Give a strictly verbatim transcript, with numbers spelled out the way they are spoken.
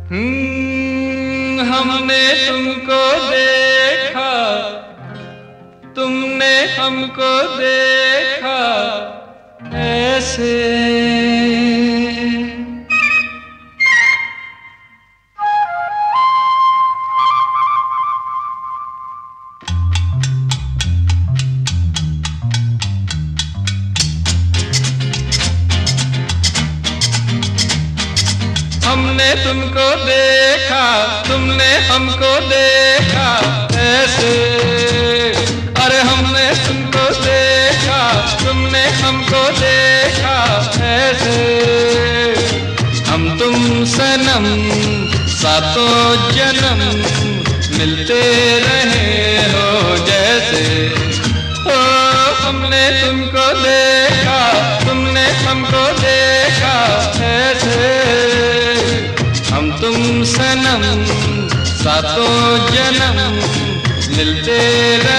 हम्म, हमने तुमको देखा, तुमने हमको देखा ऐसे। हमने तुमको देखा, तुमने हमको देखा ऐसे। अरे हमने तुमको देखा, तुमने हमको देखा ऐसे। हम तुम सनम सातों जन्म मिलते रहे हो जैसे। ओ हमने तुमको देखा, तुमने हमको देखा ऐसे। हम तुम सनम सातों जन्म मिलते रहे।